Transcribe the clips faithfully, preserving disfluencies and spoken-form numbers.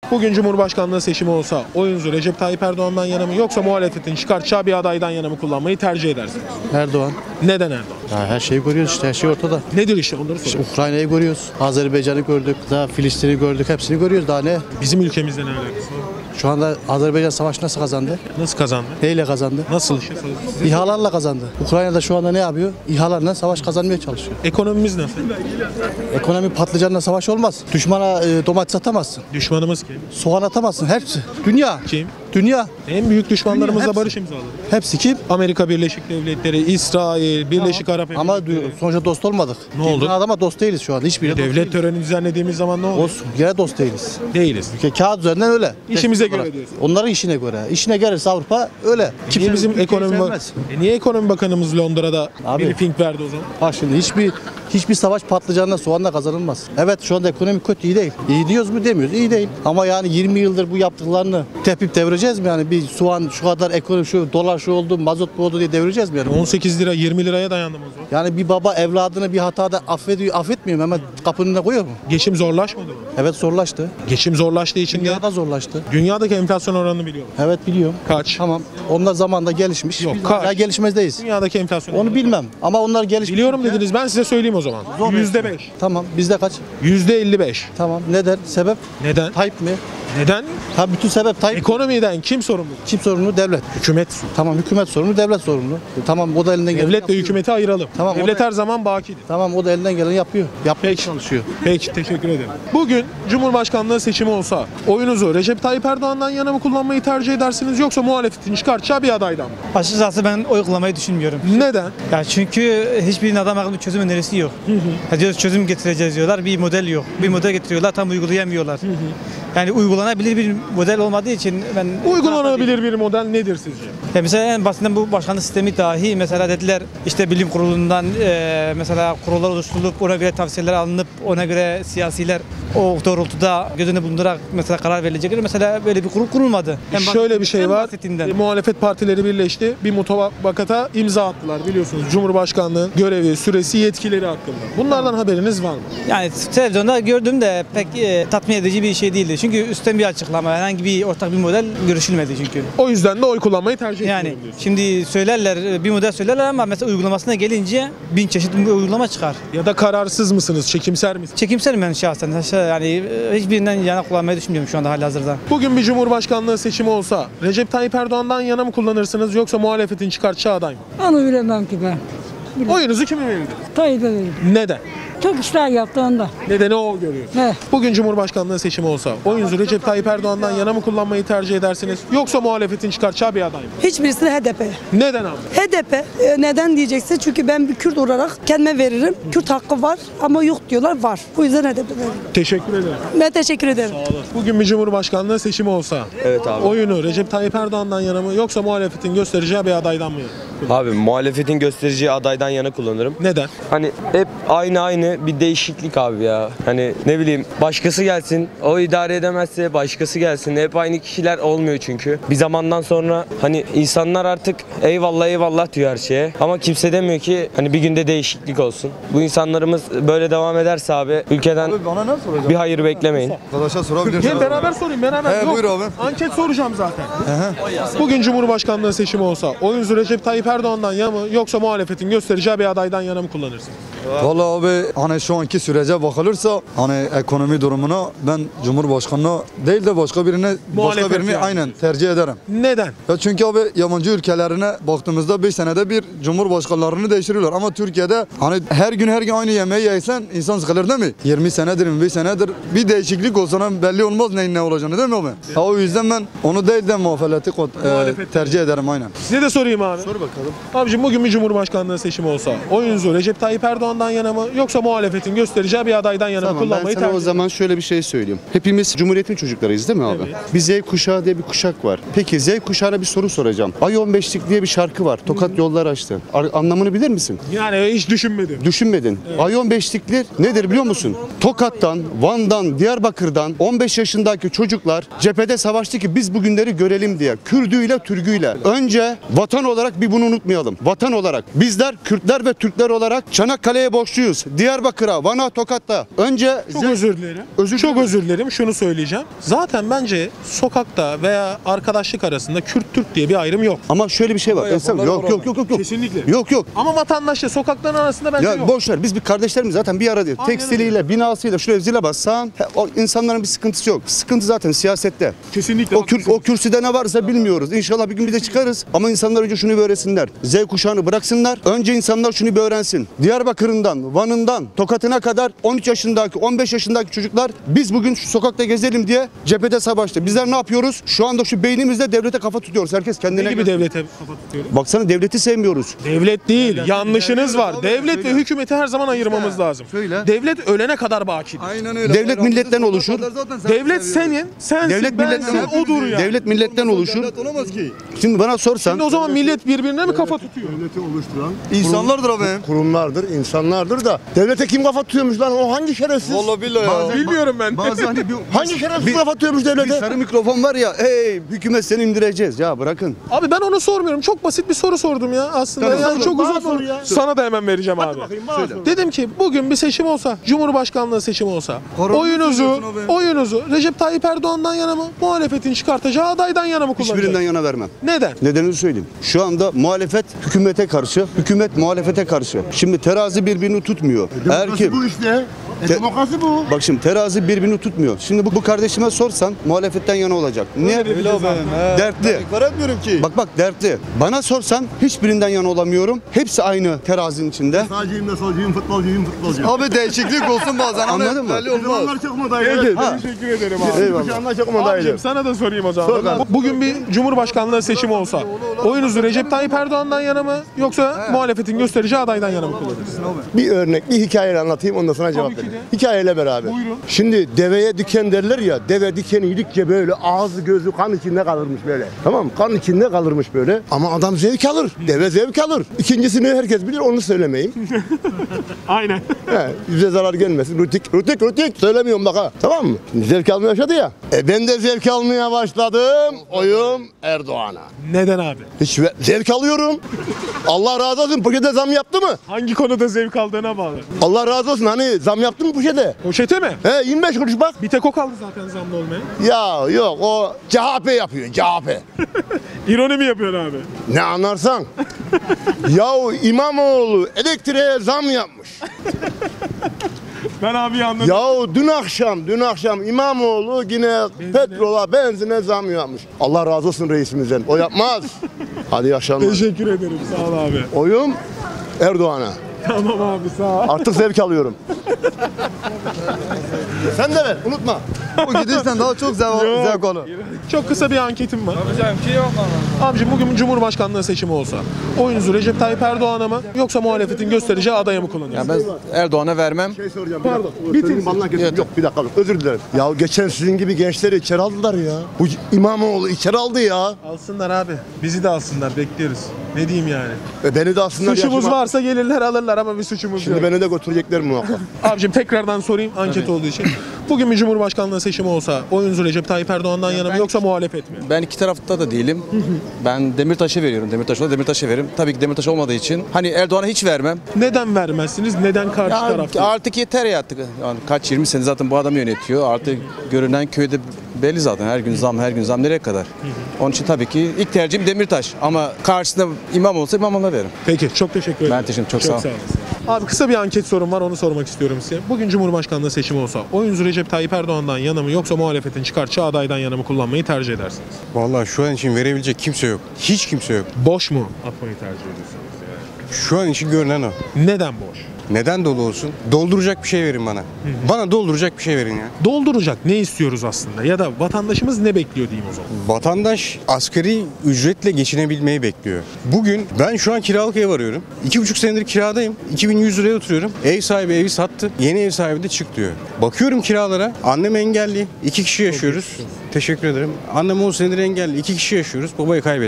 Bugün Cumhurbaşkanlığı seçimi olsa oyunuzu Recep Tayyip Erdoğan'dan yana mı yoksa muhalefetin çıkartacağı bir adaydan yana mı kullanmayı tercih edersiniz? Erdoğan. Neden Erdoğan? Ya her şeyi görüyoruz işte, her şey ortada. Nedir işte onları İşte soruyorum. Ukrayna'yı görüyoruz, Azerbaycan'ı gördük, daha Filistin'i gördük, hepsini görüyoruz daha ne? Bizim ülkemizle ne alakası var? Şu anda Azerbaycan savaşı nasıl kazandı? Nasıl kazandı? Neyle kazandı? Nasıl işte? İHA'larla kazandı. Ukrayna'da şu anda ne yapıyor? İHA'larla savaş kazanmaya çalışıyor. Ekonomimiz nasıl? Ekonomi patlıcanla savaş olmaz. Düşmana e, domates atamazsın. Düşmanımız kim? Soğan atamazsın. Hepsi. Dünya. Kim? Dünya. En büyük düşmanlarımızla Hepsi. barış imzaladı. Hepsi kim? Amerika Birleşik Devletleri, İsrail, Birleşik Arap Ama Emirlikleri. du- sonuçta dost olmadık. Ne oldu? Dünya adama dost değiliz şu anda. Hiçbir dost Devlet değiliz. töreni düzenlediğimiz zaman ne oldu? Olsun. Yine dost değiliz. Değiliz. Ka- Kağıt üzerinden öyle. İşimize Teknik göre olarak. diyorsun. Onların işine göre. İşine gelirse Avrupa öyle. Niye bizim Türkiye'yi ekonomi sevmez. e niye ekonomi bakanımız Londra'da Abi. briefing verdi o zaman? Bak şimdi hiçbir hiçbir savaş patlıcanla soğanla kazanılmaz. Evet şu anda ekonomi kötü, iyi değil. İyi diyoruz mu demiyoruz, iyi değil. Ama yani yirmi yıldır bu yaptıklarını tepip devireceğiz mi yani? Bir soğan şu kadar ekonomi, şu dolar şu oldu, mazot bu oldu diye devireceğiz mi yani? on sekiz lira yirmi liraya dayandı mazot. Yani bir baba evladını bir hatada affediyor, affetmiyor mu? Hemen kapının önüne koyuyor mu? Geçim zorlaşmadı mı? Evet zorlaştı. Geçim zorlaştığı için de Dünyada zorlaştı. dünyadaki enflasyon oranını biliyorum. Evet biliyorum. Kaç? Tamam. Onlar zamanında gelişmiş. Yok, Biz kaç? hala gelişmezdeyiz. Dünyadaki enflasyon Onu oranı. bilmem. Ama onlar gelişmiş. Biliyorum ülke. dediniz, ben size söyleyeyim o zaman. Zor yüzde beş. Tamam. Bizde kaç? yüzde elli beş. Tamam. Neden? Sebep? Neden? Tayyip mi? Neden? Ha bütün sebep Tayyip. Ekonomiden kim sorumlu? Kim sorumlu? Devlet. Hükümet sorumlu. Tamam hükümet sorumlu, devlet sorumlu. E, Tamam o da elinden geleni Devletle yapıyor. hükümeti ayıralım. Tamam, o Devlet da- her zaman bakidir. Tamam o da elinden geleni yapıyor. Yapmaya Peki. çalışıyor. Peki, teşekkür ederim. Bugün Cumhurbaşkanlığı seçimi olsa oyunuzu Recep Tayyip Erdoğan'dan yana mı kullanmayı tercih edersiniz yoksa muhalefetin çıkartacağı bir adaydan mı? Açıkçası ben oy kullanmayı düşünmüyorum. Neden? Ya çünkü hiçbir adam akıllı çözüm önerisi yok. Ya diyoruz çözüm getireceğiz diyorlar, bir model yok. Bir model getiriyorlar, tam uygulayamıyorlar. Yani uygulanabilir bir model olmadığı için ben... Uygulanabilir bir model nedir sizce? Ya mesela en basitinden bu başkanlık sistemi dahi mesela dediler işte bilim kurulundan e, mesela kurullar oluşturulup ona göre tavsiyeler alınıp ona göre siyasiler o doğrultuda göz önüne bulundurarak mesela karar verilecek. Mesela böyle bir kurul kurulmadı. En basit- Şöyle bir şey en var. basitinden. E, muhalefet partileri birleşti. Bir mutabakata imza attılar biliyorsunuz. Cumhurbaşkanlığı görevi, süresi, yetkileri hakkında. Bunlardan haberiniz var mı? Yani televizyonda gördüm de pek e, tatmin edici bir şey değildi. Çünkü üstten bir açıklama, herhangi bir ortak bir model görüşülmedi çünkü. O yüzden de oy kullanmayı tercih Yani ediyorum diyorsun. şimdi söylerler, bir model söylerler ama mesela uygulamasına gelince bin çeşit bir uygulama çıkar. Ya da kararsız mısınız, çekimser misiniz? Çekimserim ben şahsen. Yani e, hiçbirinden yana kullanmayı düşünmüyorum şu anda halihazırda. Bugün bir Cumhurbaşkanlığı seçimi olsa Recep Tayyip Erdoğan'dan yana mı kullanırsınız yoksa muhalefetin çıkartacağı aday mı? Onu bilemem ki ben. Oyunuzu kime verirdiniz? Tayyip'e veririm. Neden? Çok işler yaptı onda. Nedeni o görüyor. Ne? Bugün Cumhurbaşkanlığı seçimi olsa oyunuzu Recep Tayyip Erdoğan'dan yana mı kullanmayı tercih edersiniz yoksa muhalefetin çıkartacağı bir aday mı? Hiçbirisini H D P. Neden abi? H D P e, neden diyeceksin? Çünkü ben bir Kürt olarak kendime veririm. Kürt hakkı var ama yok diyorlar var. Bu yüzden H D P veririm. Teşekkür ederim. Ben teşekkür ederim. Bugün bir Cumhurbaşkanlığı seçimi olsa Evet abi. oyunu Recep Tayyip Erdoğan'dan yana mı yoksa muhalefetin göstereceği bir adaydan mı? Abi muhalefetin göstereceği adaydan yana kullanırım. Neden? Hani hep aynı aynı bir değişiklik abi ya. Hani ne bileyim başkası gelsin, o idare edemezse başkası gelsin. Hep aynı kişiler olmuyor çünkü. Bir zamandan sonra hani insanlar artık eyvallah eyvallah diyor her şeye. Ama kimse demiyor ki hani bir günde değişiklik olsun. Bu insanlarımız böyle devam ederse abi ülkeden Bana ne soracağım? bir hayır beklemeyin. Arkadaşa sorabilirsin. Gel beraber sorayım beraber. He, Yok, buyur abi. Anket soracağım zaten. Bugün Cumhurbaşkanlığı seçimi olsa oyunuzu Recep Tayyip Erdoğan'dan yana mı yoksa muhalefetin göstereceği bir adaydan yana mı kullanırsınız? Vallahi abi hani şu anki sürece bakılırsa hani ekonomi durumuna ben Cumhurbaşkanı'na değil de başka birine Muhalefet başka birini yani. aynen tercih ederim. Neden? Ya çünkü abi yabancı ülkelerine baktığımızda beş senede bir cumhurbaşkanlarını değiştiriyorlar ama Türkiye'de hani her gün her gün aynı yemeği yiysen insan sıkılır değil mi? yirmi senedir yirmi beş senedir bir değişiklik olsa belli olmaz neyin ne olacağını değil mi abi? Ha, o yüzden ben onu değil de muhalefeti e, Muhalefet. tercih ederim aynen. Size de sorayım abi. Sor bakalım. Abicim bugün bir Cumhurbaşkanlığı seçimi olsa oyunuzu Recep Tayyip Erdoğan'dan yana mı yoksa muhalefetin göstereceği bir adaydan yana mı Tamam ben kullanmayı sana o tercih zaman şöyle bir şey söyleyeyim. Hepimiz Cumhuriyet'in çocuklarıyız değil mi abi? Evet. Bir Z kuşağı diye bir kuşak var. Peki Z kuşağına bir soru soracağım. Ay on beşlik diye bir şarkı var. Tokat yollar açtı. Ar- anlamını bilir misin? Yani hiç düşünmedim. Düşünmedin. Ay on beşlikler nedir biliyor musun? Tokat'tan, Van'dan, Diyarbakır'dan on beş yaşındaki çocuklar cephede savaştı ki biz bugünleri görelim diye. Kürdüyle, Türküyle. Önce vatan olarak bir bunu unutmayalım. Vatan olarak bizler Kürtler ve Türkler olarak Çanakkale Sülaleye borçluyuz. Diyarbakır'a, Van'a, Tokat'ta. Önce Çok Z- özür dilerim. Özür Çok dilerim. özür dilerim. Şunu söyleyeceğim. Zaten bence sokakta veya arkadaşlık arasında Kürt-Türk diye bir ayrım yok. Ama şöyle bir şey var. Esem, yok, yok yok yok yok. Kesinlikle. Yok yok. Ama vatandaşla sokakların arasında bence Ya yok. boş ver. Biz bir kardeşlerimiz zaten bir arada. Aynen Tekstiliyle, binasıyla, şu evziyle bassan he, o insanların bir sıkıntısı yok. Sıkıntı zaten siyasette. Kesinlikle. O, kür, o kürsüde ne varsa bilmiyoruz. İnşallah bir gün bir de çıkarız. Ama insanlar önce şunu bir öğrensinler. Z kuşağını bıraksınlar. Önce insanlar şunu bir öğrensin. Diyarbakır'ından, Van'ından, Tokat'ına kadar on üç yaşındaki, on beş yaşındaki çocuklar biz bugün şu sokakta gezelim diye cephede savaştı. Bizler ne yapıyoruz? Şu anda şu beynimizde devlete kafa tutuyoruz. Herkes kendine Ne gibi göre- devlete kafa tutuyorum? Baksana devleti sevmiyoruz. Devlet değil, yanlışınız var. Devlet ve Söyle. hükümeti her zaman ayırmamız lazım. Söyle. Devlet ölene kadar bakidir. Aynen öyle. Devlet milletten oluşur. Devlet senin, sensin, Devlet bensin, milletten odur ya. Devlet milletten oluşur. Devlet olamaz ki. Şimdi bana sorsan Şimdi o zaman millet birbirine mi kafa tutuyor? Devleti oluşturan İnsanlardır abi. kurumlardır, insanlardır da devlete kim kafa tutuyormuş lan? O hangi şerefsiz? Vallahi billahi ya. Bilmiyorum ben. Bazen hani bir, Hangi şerefsiz bir- kafa tutuyormuş bir devlete? sarı mikrofon var ya, hey hükümet seni indireceğiz ya bırakın. Abi ben onu sormuyorum. Çok basit bir soru sordum ya aslında. Tamam. Yani çok Bana uzun sor soru. ya. Sana da hemen vereceğim abi. Bakayım bana sor. Dedim ki bugün bir seçim olsa, Cumhurbaşkanlığı seçimi olsa, Korona oyunuzu, diyorsun abi. oyunuzu Recep Tayyip Erdoğan'dan yana mı, muhalefetin çıkartacağı adaydan yana mı Hiçbirinden kullanacaksın? yana vermem. Neden? Nedenini söyleyeyim. Şu anda muhalefet hükümete karşı, hükümet muhalefete karşı. Şimdi terazi birbirini tutmuyor. Eğer Demokrasi ki bu işte. E, Te- demokrasi bu. bak şimdi terazi birbirini tutmuyor. Şimdi bu, bu kardeşime sorsan muhalefetten yana olacak. Niye? Öyle abi. he. Dertli. Ben etmiyorum ki. Bak bak dertli. Bana sorsan hiçbirinden yana olamıyorum. Hepsi aynı terazinin içinde. Sağcıyım da solcuyum, futbolcuyum, futbolcuyum. Abi değişiklik olsun bazen. Anladın Hani mı? belli olmaz. Zamanlar çok modaydı. Ha. Teşekkür ederim abi. Eyvallah. Kuşağında çok modaydı. Abicim sana da sorayım o zaman. Sor lan. Bugün bir Cumhurbaşkanlığı seçimi olsa oyunuzu Recep Tayyip Erdoğan'dan yana mı yoksa muhalefetin göstereceği adaydan yana mı kullanırsın? Bir örnek, bir hikayeyle anlatayım ondan sonra cevap ki vereyim. de. Hikayeyle beraber. Buyurun. Şimdi deveye diken derler ya, deve dikeni yedikçe böyle ağzı gözü kan içinde kalırmış böyle. Tamam mı? Kan içinde kalırmış böyle. Ama adam zevk alır. Deve zevk alır. İkincisini herkes bilir, onu söylemeyeyim. Aynen. He, yüze zarar gelmesin. Rutik, rutik, rutik. Söylemiyorum bak ha. Tamam mı? Şimdi zevk almaya başladı ya. E ben de zevk almaya başladım. Oyum Erdoğan'a. Neden abi? Hiç ve- zevk alıyorum. Allah razı olsun. Poşete zam yaptı mı? Hangi konuda zevk aldığına bağlı. Allah razı olsun. Hani zam yaptı mı poşete? Poşete mi? He yirmi beş kuruş bak. Bir tek o kaldı zaten zamlı olmaya. Ya yok o C H P yapıyor. C H P. İroni mi yapıyorsun abi? Ne anlarsan. Yahu İmamoğlu elektriğe zam yapmış. Ben abi anladım. Yahu dün akşam, dün akşam İmamoğlu yine petrola, benzine zam yapmış. Allah razı olsun reisimizden. O yapmaz. Hadi yaşanlar. Teşekkür ederim. Sağ ol abi. Oyum Erdoğan'a. Tamam abi sağ ol. Artık zevk alıyorum. Sen de ver, unutma. Bu gidişten daha çok zevk, zevk olur. Çok kısa bir anketim var. Abicim bugün Cumhurbaşkanlığı seçimi olsa oyunuzu Recep Tayyip Erdoğan'a mı yoksa muhalefetin göstereceği adaya mı kullanırsınız? Ben Erdoğan'a vermem. Şey soracağım. Pardon, Bir bitir. dakika. Balına kesin. Yok bir dakika. Özür dilerim. Ya geçen sizin gibi gençleri içeri aldılar ya. Bu İmamoğlu içeri aldı ya. Alsınlar abi. Bizi de alsınlar. Bekliyoruz. Ne diyeyim yani? E beni de alsınlar. Suçumuz yaşıma- varsa gelirler alırlar ama bir suçumuz Şimdi yok. beni de götürecekler muhakkak. Abicim tekrardan sorayım anket olduğu için. Bugün bir Cumhurbaşkanlığı seçimi olsa oyunuzu Recep Tayyip Erdoğan'dan yana mı yoksa muhalefet mi? Ben iki tarafta da değilim. Ben Demirtaş'a veriyorum. Demirtaş olsa Demirtaş'a veririm. Tabii ki Demirtaş olmadığı için hani Erdoğan'a hiç vermem. Neden vermezsiniz? Neden karşı Ya taraf değil? artık yeter ya artık. Yani kaç yirmi sene zaten bu adam yönetiyor. Artık görünen köyde belli zaten. Her gün zam, her gün zam nereye kadar? Onun için tabii ki ilk tercihim Demirtaş. Ama karşısında imam olsa İmamoğlu'na veririm. Peki çok teşekkür ederim. Ben teşekkür ederim. Çok sağ ol. olasın. Abi kısa bir anket sorum var onu sormak istiyorum size. Bugün Cumhurbaşkanlığı seçimi olsa oyunuzu Recep Tayyip Erdoğan'dan yana mı yoksa muhalefetin çıkartacağı adaydan yana mı kullanmayı tercih edersiniz? Vallahi şu an için verebilecek kimse yok. Hiç kimse yok. Boş mu atmayı tercih ediyorsunuz? Şu an için görünen o. Neden boş? Neden dolu olsun? Dolduracak bir şey verin bana. Bana dolduracak bir şey verin ya. Dolduracak ne istiyoruz aslında ya da vatandaşımız ne bekliyor diyeyim o zaman. Vatandaş asgari ücretle geçinebilmeyi bekliyor. Bugün ben şu an kiralık ev arıyorum. İki buçuk senedir kiradayım. iki bin yüz liraya oturuyorum. Ev sahibi evi sattı. Yeni ev sahibi de çık diyor. Bakıyorum kiralara. Annem engelli. İki kişi yaşıyoruz. Teşekkür ederim. Annem on senedir engelli. İki kişi yaşıyoruz. Babayı kaybettik.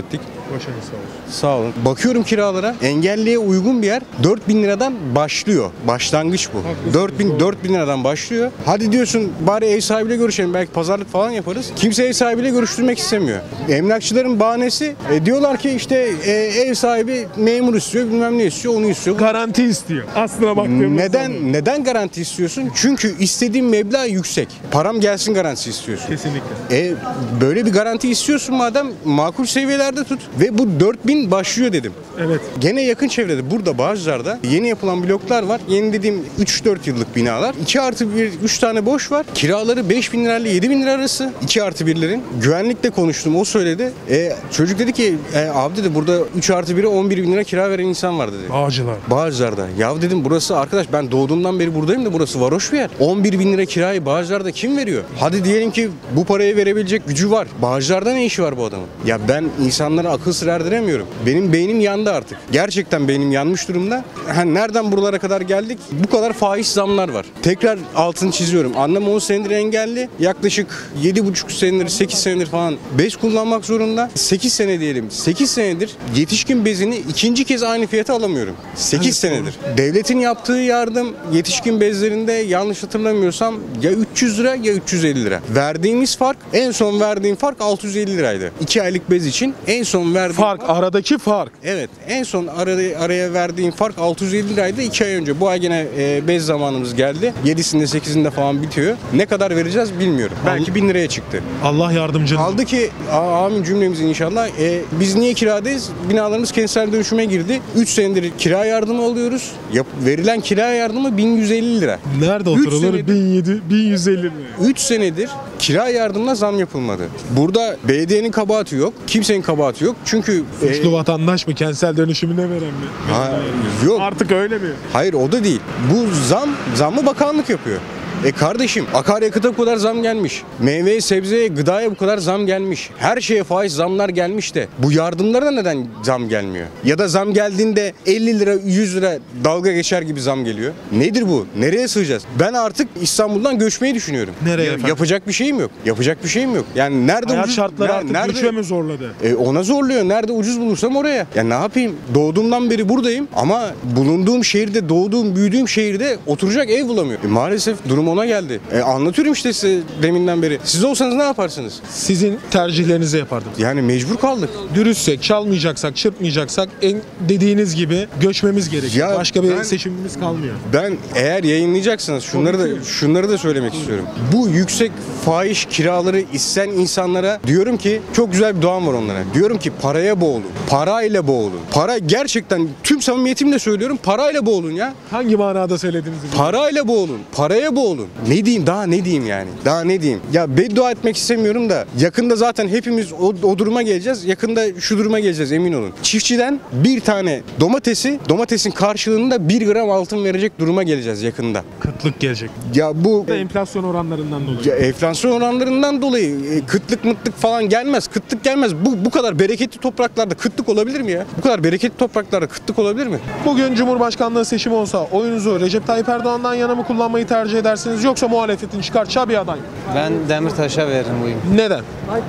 Başınız sağ olsun. Sağ olun. Bakıyorum kiralara. Engelliye uygun bir yer dört bin liradan başlıyor. Başlangıç bu. Haklısınız, dört bin doğru. dört bin liradan başlıyor. Hadi diyorsun bari ev sahibiyle görüşelim. Belki pazarlık falan yaparız. Kimse ev sahibiyle görüştürmek istemiyor. Emlakçıların bahanesi e, diyorlar ki işte e, ev sahibi memur istiyor, bilmem ne istiyor, onu istiyor. Garanti istiyor. Aslına baktığımız Neden zaman. neden garanti istiyorsun? Çünkü istediğin meblağ yüksek. Param gelsin garantisi istiyorsun. Kesinlikle. E böyle bir garanti istiyorsun madem makul seviyelerde tut. Ve bu dört bin başlıyor dedim. Evet. Gene yakın çevrede burada Bağcılar'da yeni yapılan bloklar var. Yeni dediğim üç dört yıllık binalar. iki artı bir, üç tane boş var. Kiraları beş bin lirayla yedi bin lira arası. iki artı birlerin. Güvenlikle konuştum, o söyledi. E, çocuk dedi ki e, abi dedi burada üç artı bire on bir bin lira kira veren insan var dedi. Bağcılar. Bağcılar'da. Ya dedim burası arkadaş ben doğduğumdan beri buradayım da burası varoş bir yer. on bir bin lira kirayı Bağcılar'da kim veriyor? Hadi diyelim ki bu parayı verebilecek gücü var. Bağcılar'da ne işi var bu adamın? Ya ben insanlara akıl sır erdiremiyorum. Benim beynim yandı artık. Gerçekten beynim yanmış durumda. Ha, nereden buralara kadar geldik? Bu kadar fahiş zamlar var. Tekrar altını çiziyorum. Annem on senedir engelli. Yaklaşık yedi buçuk senedir, sekiz senedir falan bez kullanmak zorunda. sekiz sene diyelim. sekiz senedir yetişkin bezini ikinci kez aynı fiyata alamıyorum. sekiz senedir. Devletin yaptığı yardım yetişkin bezlerinde yanlış hatırlamıyorsam ya üç yüz lira ya üç yüz elli lira. Verdiğimiz fark, en son verdiğim fark altı yüz elli liraydı. iki aylık bez için en son verdiğim Fark, aradaki fark. Evet. En son araya, araya verdiğim fark altı yüz elli liraydı iki ay önce. Bu ay gene e, bez zamanımız geldi. yedisinde sekizinde falan bitiyor. Ne kadar vereceğiz bilmiyorum. Belki bin liraya çıktı. Allah yardımcınız. Kaldı ki a- amin cümlemizin inşallah. E, biz niye kiradayız? Binalarımız kentsel dönüşüme girdi. üç senedir kira yardımı alıyoruz. Yap, verilen kira yardımı bin yüz elli lira. Nerede Üç oturulur? senedir- bin yedi, bin yüz elli lira. üç senedir kira yardımına zam yapılmadı. Burada belediyenin kabahati yok. Kimsenin kabahati yok. Çünkü e, Suçlu vatandaş mı? Kentsel dönüşümüne veren mi? ha, yok. Artık öyle mi? Hayır o da değil. Bu zam, zammı bakanlık yapıyor. E kardeşim akaryakıta bu kadar zam gelmiş. Meyveye, sebzeye, gıdaya bu kadar zam gelmiş. Her şeye faiz zamlar gelmiş de bu yardımlara da neden zam gelmiyor? Ya da zam geldiğinde elli lira, yüz lira dalga geçer gibi zam geliyor. Nedir bu? Nereye sığacağız? Ben artık İstanbul'dan göçmeyi düşünüyorum. Nereye Ya- efendim? Yapacak bir şeyim yok. Yapacak bir şeyim yok. Yani nerede Hayat ucuz, şartları ya artık nerede- göçe mi zorladı? E ona zorluyor. Nerede ucuz bulursam oraya. Ya ne yapayım? Doğduğumdan beri buradayım ama bulunduğum şehirde, doğduğum, büyüdüğüm şehirde oturacak ev bulamıyorum. E maalesef durum ona geldi. E anlatıyorum işte size deminden beri. Siz olsanız ne yaparsınız? Sizin tercihlerinizi yapardım. Yani mecbur kaldık. Dürüstsek, çalmayacaksak, çırpmayacaksak en dediğiniz gibi göçmemiz gerekiyor. Ya Başka bir ben- seçimimiz kalmıyor. Ben eğer yayınlayacaksınız şunları da şunları da söylemek istiyorum. Bu yüksek fahiş kiraları isteyen insanlara diyorum ki çok güzel bir duam var onlara. Diyorum ki paraya boğulun. Parayla boğulun. Para gerçekten tüm samimiyetimle söylüyorum parayla boğulun ya. Hangi manada söylediğinizi bilmiyorum. Parayla boğulun. Paraya boğulun. Ne diyeyim daha ne diyeyim yani? Daha ne diyeyim? Ya beddua etmek istemiyorum da yakında zaten hepimiz o, o duruma geleceğiz. Yakında şu duruma geleceğiz emin olun. Çiftçiden bir tane domatesi domatesin karşılığında bir gram altın verecek duruma geleceğiz yakında. Kıtlık gelecek. Ya bu Enflasyon oranlarından dolayı. ya enflasyon oranlarından dolayı e, kıtlık mıtlık falan gelmez. Kıtlık gelmez. Bu bu kadar bereketli topraklarda kıtlık olabilir mi ya? Bu kadar bereketli topraklarda kıtlık olabilir mi? Bugün Cumhurbaşkanlığı seçimi olsa oyunuzu Recep Tayyip Erdoğan'dan yana mı kullanmayı tercih edersiniz yoksa muhalefetin çıkartacağı bir aday mı? Ben Demirtaş'a veririm oyumu. Neden?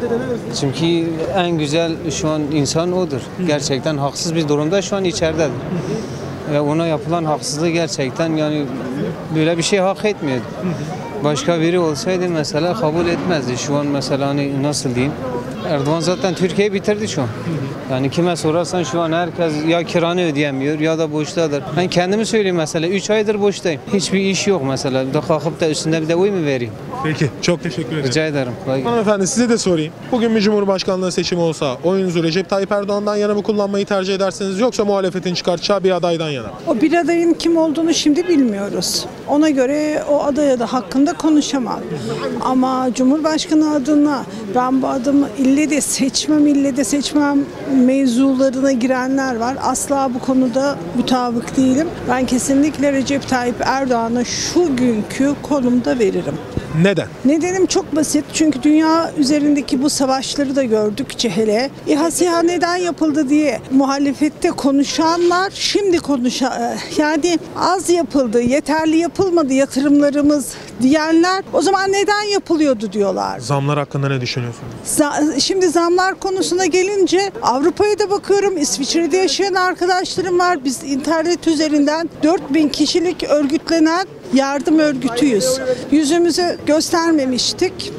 Çünkü en güzel şu an insan odur. Gerçekten haksız bir durumda şu an içeridedir. Ve ona yapılan haksızlığı gerçekten yani böyle bir şey hak etmiyordu. Başka biri olsaydı mesela kabul etmezdi. Şu an mesela hani nasıl diyeyim? Erdoğan zaten Türkiye'yi bitirdi şu an. Yani kime sorarsan şu an herkes ya kiranı ödeyemiyor ya da boştadır. Ben kendimi söyleyeyim mesela üç aydır boştayım. Hiçbir iş yok mesela. Bir de kalkıp da üstünde bir de oy mu vereyim? Peki çok teşekkür ederim. Rica ederim. Kolay gelsin. Hanımefendi size de sorayım. Bugün bir Cumhurbaşkanlığı seçimi olsa oyunuzu Recep Tayyip Erdoğan'dan yana mı kullanmayı tercih edersiniz yoksa muhalefetin çıkartacağı bir adaydan yana mı? O bir adayın kim olduğunu şimdi bilmiyoruz. Ona göre o adaya da hakkında konuşamam. Ama Cumhurbaşkanı adına ben bu adamı ille de seçmem, ille de seçmem mevzularına girenler var. Asla bu konuda mutabık değilim. Ben kesinlikle Recep Tayyip Erdoğan'a şu günkü konumda veririm. Neden? Nedenim çok basit. Çünkü dünya üzerindeki bu savaşları da gördükçe hele İHA SİHA neden yapıldı diye muhalefette konuşanlar şimdi konuşan yani az yapıldı, yeterli yapılmadı yatırımlarımız diye diyenler o zaman neden yapılıyordu diyorlar. Zamlar hakkında ne düşünüyorsunuz? Za- Şimdi zamlar konusuna gelince Avrupa'ya da bakıyorum. İsviçre'de yaşayan arkadaşlarım var. Biz internet üzerinden dört bin kişilik örgütlenen yardım örgütüyüz. Yüzümüzü göstermemiştik.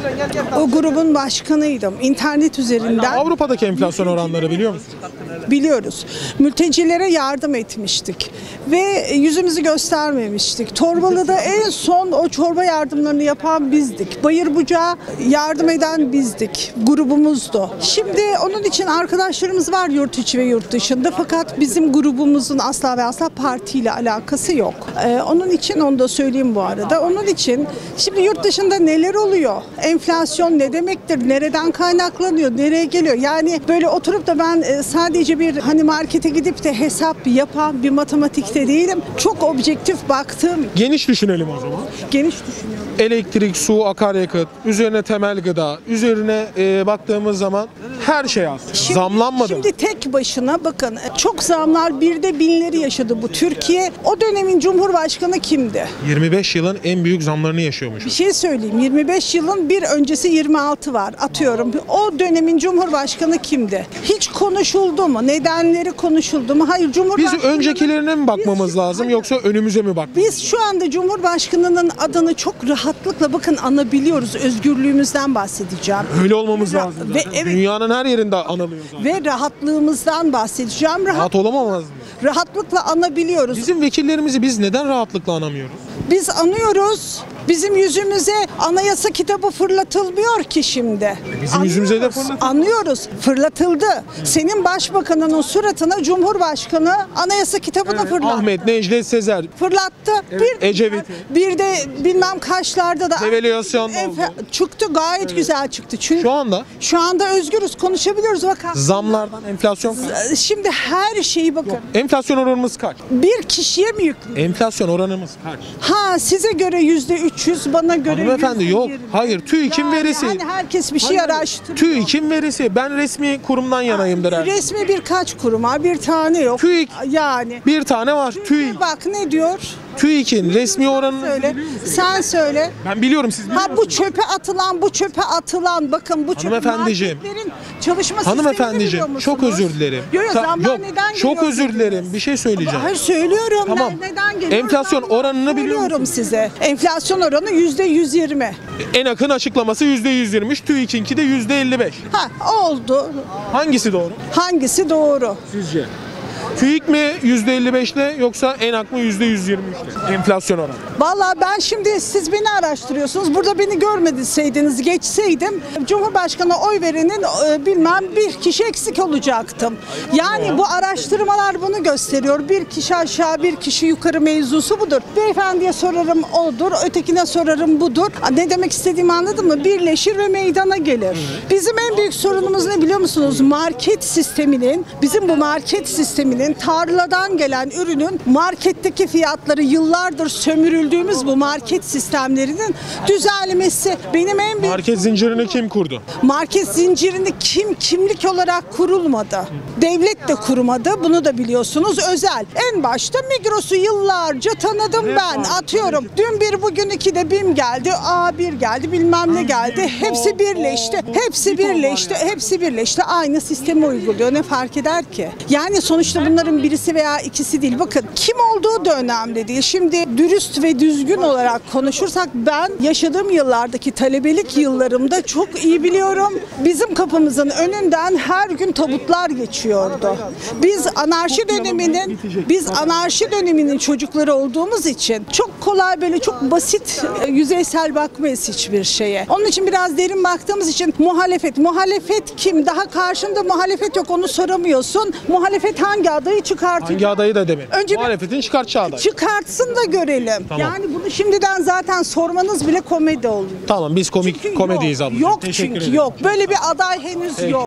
O grubun başkanıydım. İnternet üzerinden. Avrupa'daki enflasyon oranları biliyor musunuz? Biliyoruz. Mültecilere yardım etmiştik. Ve yüzümüzü göstermemiştik. Torbalı'da en son o çorba yardımlarını yapan bizdik. Bayırbucağa yardım eden bizdik. Grubumuzdu. Şimdi onun için arkadaşlarımız var yurt içi ve yurt dışında. Fakat bizim grubumuzun asla ve asla partiyle alakası yok. Ee, onun için onu da söyleyeyim bu arada. Onun için şimdi yurt dışında neler oluyor? Enflasyon ne demektir? Nereden kaynaklanıyor? Nereye geliyor? Yani böyle oturup da ben e, sadece bir hani markete gidip de hesap yapan bir matematikte değilim. Çok objektif baktığım. Geniş düşünelim o zaman. Geniş düşünüyorum. Elektrik, su, akaryakıt, üzerine temel gıda, üzerine e, baktığımız zaman her şey az. Şimdi- Zamlanmadı mı? Şimdi tek başına bakın çok zamlar birde binleri yaşadı bu Türkiye. O dönemin Cumhurbaşkanı kimdi? yirmi beş yılın en büyük zamlarını yaşıyormuşuz. Bir şey söyleyeyim. yirmi beş yılın bir öncesi yirmi altı var. Atıyorum. O dönemin Cumhurbaşkanı kimdi? Hiç konuşuldu mu? Nedenleri konuşuldu mu? Hayır. Biz Cumhurbaşkanı öncekilerine mi bakmamız lazım yoksa önümüze mi bakmamız? Biz şu anda Cumhurbaşkanı'nın adını çok rahatlıkla bakın anabiliyoruz. Özgürlüğümüzden bahsedeceğim. Öyle olmamız Ve- lazım. ve zaten. evet. Dünyanın her yerinde anılıyor zaten. Ve rahatlığımızdan bahsedeceğim. Rahat, Rahat olamamaz mı? rahatlıkla anabiliyoruz. Bizim vekillerimizi biz neden rahatlıkla anamıyoruz? Biz anıyoruz. Bizim yüzümüze anayasa kitabı fırlatılmıyor ki şimdi. Bizim yüzümüze de fırlatıldı. Anlıyoruz. Fırlatıldı. Senin başbakanının suratına Cumhurbaşkanı anayasa kitabını fırlattı. Ahmet, Necdet Sezer, Fırlattı. Bir, Ecevit'i. bir de bilmem kaçlarda da Devalüasyon da oldu. Efe- çıktı. Gayet güzel çıktı. Çünkü Şu anda şu anda özgürüz. Konuşabiliyoruz. Bakın. zamlardan enflasyon kaç? Şimdi her şeyi bakın. Enflasyon oranımız kaç? Bir kişiye mi yüklü? Enflasyon oranımız kaç? Ha size göre yüzde üç yüz, bana göre Hanımefendi yüzde yok. yirmi. Hayır, TÜİK'in Yani verisi. Hani herkes bir şey Hayır, araştırıyor. TÜİK'in verisi. Ben resmi kurumdan yanayımdır her. Resmi birkaç kurum var, bir tane yok. TÜİK. Yani. Bir tane var. TÜİK. Bak ne diyor? TÜİK'in resmi oranını Söyle. Sen söyle. ben biliyorum siz Ha biliyorsunuz. bu çöpe atılan, bu çöpe atılan, bakın bu çöpe Hanımefendiciğim. marketlerin çalışma sistemini biliyor Hanımefendiciğim musunuz? çok özür dilerim. Yok yok Ta- zamlar yok, neden çok geliyor özür dediniz? dilerim. Bir şey söyleyeceğim. Hayır söylüyorum. Tamam. Ne- Neden geliyor? Enflasyon Zamlar oranını biliyor söylüyorum musun? size. Enflasyon oranı yüzde yüz yirmi. En akın açıklaması yüzde yüz yirmi, TÜİK'inki de yüzde elli beş. Ha oldu. Hangisi doğru Hangisi doğru? sizce? TÜİK mi yüzde elli beşle yoksa ENAK mı yüzde yüz yirmi üçle? Enflasyon oranı. Vallahi ben şimdi siz beni araştırıyorsunuz. Burada beni görmediseydiniz, geçseydim Cumhurbaşkanı oy verenin e, bilmem bir kişi eksik olacaktım. Yani bu araştırmalar bunu gösteriyor. Bir kişi aşağı, bir kişi yukarı mevzusu budur. Beyefendiye sorarım odur, ötekine sorarım budur. Ne demek istediğimi anladın mı? Birleşir ve meydana gelir. Bizim en büyük sorunumuz ne biliyor musunuz? Market sisteminin, bizim bu market sisteminin tarladan gelen ürünün marketteki fiyatları yıllardır sömürüldüğümüz bu market sistemlerinin düzelmesi. Benim en büyük Market zincirini kim kurdu? market zincirini kim kimlik olarak kurulmadı. Devlet de kurmadı. Bunu da biliyorsunuz. Özel. En başta Migros'u yıllarca tanıdım ben. Atıyorum. Dün bir bugün iki de BİM geldi. A bir geldi. Bilmem ne geldi. Hepsi birleşti. Hepsi birleşti. Hepsi birleşti. Aynı sistemi uyguluyor. Ne fark eder ki? Yani sonuçta bunların birisi veya ikisi değil. Bakın kim olduğu da önemli değil. Şimdi dürüst ve düzgün olarak konuşursak ben yaşadığım yıllardaki talebelik yıllarımda çok iyi biliyorum. Bizim kapımızın önünden her gün tabutlar geçiyordu. Biz anarşi döneminin biz anarşi döneminin çocukları olduğumuz için çok kolay böyle çok basit e, yüzeysel bakmayız hiçbir şeye. Onun için biraz derin baktığımız için muhalefet. Muhalefet kim? Daha karşında muhalefet yok onu soramıyorsun. Muhalefet hangi adayı çıkartıyor? Hangi adayı da demek. Önce bir- Muhalefetin çıkartacağı aday. Çıkartsın da görelim. Tamam. Yani bunu şimdiden zaten sormanız bile komedi oluyor. Tamam biz komik Çünkü komediyiz yok, ablacığım. Yok Teşekkür çünkü ederim. yok. Böyle bir aday henüz Peki. yok.